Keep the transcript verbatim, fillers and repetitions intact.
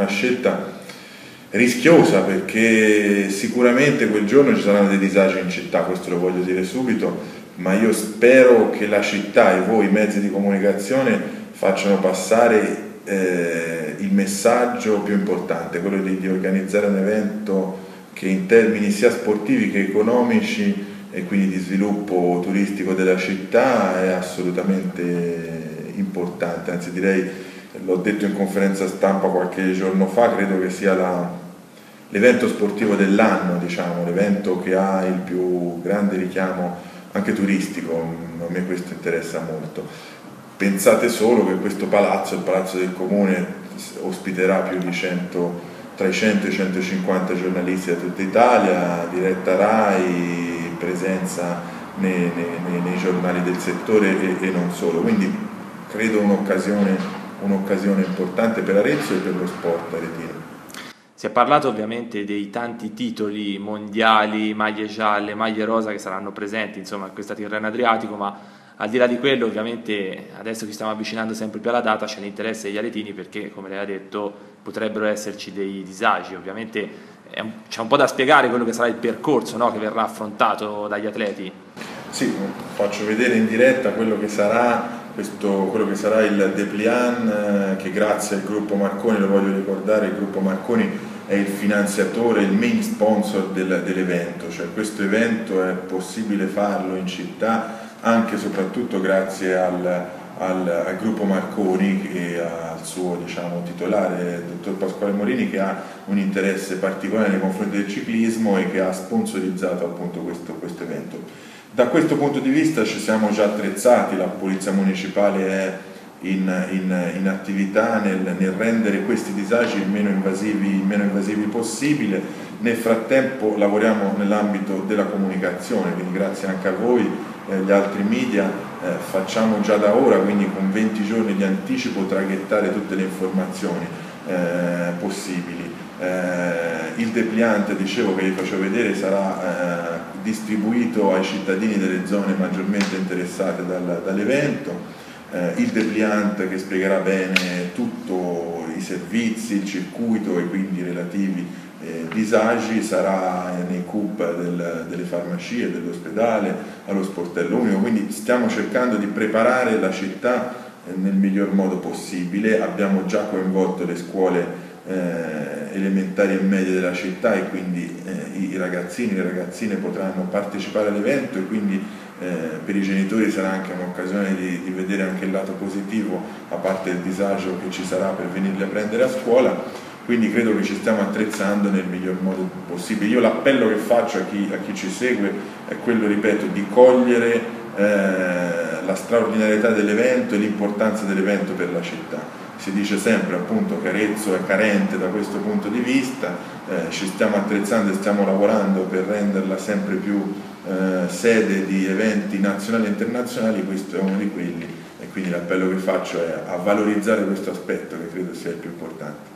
una scelta rischiosa, perché sicuramente quel giorno ci saranno dei disagi in città, questo lo voglio dire subito, ma io spero che la città e voi, i mezzi di comunicazione, facciano passare eh, il messaggio più importante, quello di, di organizzare un evento che in termini sia sportivi che economici e quindi di sviluppo turistico della città è assolutamente importante, anzi direi, l'ho detto in conferenza stampa qualche giorno fa, credo che sia la, l'evento sportivo dell'anno, diciamo, l'evento che ha il più grande richiamo anche turistico, a me questo interessa molto. Pensate solo che questo palazzo, il Palazzo del Comune, ospiterà più di cento, tra i cento e i centocinquanta giornalisti da tutta Italia, diretta RAI, presenza nei, nei, nei giornali del settore e, e non solo, quindi credo un'occasione, un'occasione importante per Arezzo e per lo sport aretino. Si è parlato ovviamente dei tanti titoli mondiali, maglie gialle, maglie rosa che saranno presenti, insomma, in questa Tirreno Adriatico, ma al di là di quello, ovviamente, adesso che stiamo avvicinando sempre più alla data, c'è l'interesse degli aretini perché, come lei ha detto, potrebbero esserci dei disagi. Ovviamente un, c'è un po' da spiegare quello che sarà il percorso, no, che verrà affrontato dagli atleti. Sì, faccio vedere in diretta quello che sarà, questo, quello che sarà il dépliant, che grazie al gruppo Marconi, lo voglio ricordare, il gruppo Marconi è il finanziatore, il main sponsor del, dell'evento, cioè questo evento è possibile farlo in città anche e soprattutto grazie al, al, al gruppo Marconi e al suo, diciamo, titolare, il dottor Pasquale Morini, che ha un interesse particolare nei confronti del ciclismo e che ha sponsorizzato appunto questo, questo evento. Da questo punto di vista ci siamo già attrezzati, la Polizia Municipale è in, in, in attività nel, nel rendere questi disagi il meno invasivi, il meno invasivi possibile. Nel frattempo lavoriamo nell'ambito della comunicazione, quindi grazie anche a voi, eh, gli altri media, eh, facciamo già da ora, quindi con venti giorni di anticipo, traghettare tutte le informazioni eh, possibili. Eh, il dépliant, dicevo, che vi facevo vedere, sarà eh, distribuito ai cittadini delle zone maggiormente interessate dal, dall'evento. Eh, il dépliant che spiegherà bene tutti i servizi, il circuito e quindi i relativi eh, disagi sarà nei C U P del, delle farmacie, dell'ospedale, allo sportello unico, quindi stiamo cercando di preparare la città eh, nel miglior modo possibile. Abbiamo già coinvolto le scuole Eh, elementari e medie della città e quindi eh, i ragazzini e le ragazzine potranno partecipare all'evento e quindi eh, per i genitori sarà anche un'occasione di, di vedere anche il lato positivo, a parte il disagio che ci sarà per venirli a prendere a scuola. Quindi credo che ci stiamo attrezzando nel miglior modo possibile. Io l'appello che faccio a chi, a chi ci segue è quello, ripeto, di cogliere eh, la straordinarietà dell'evento e l'importanza dell'evento per la città. Si dice sempre appunto che Arezzo è carente da questo punto di vista, eh, ci stiamo attrezzando e stiamo lavorando per renderla sempre più eh, sede di eventi nazionali e internazionali. Questo è uno di quelli e quindi l'appello che faccio è a valorizzare questo aspetto che credo sia il più importante.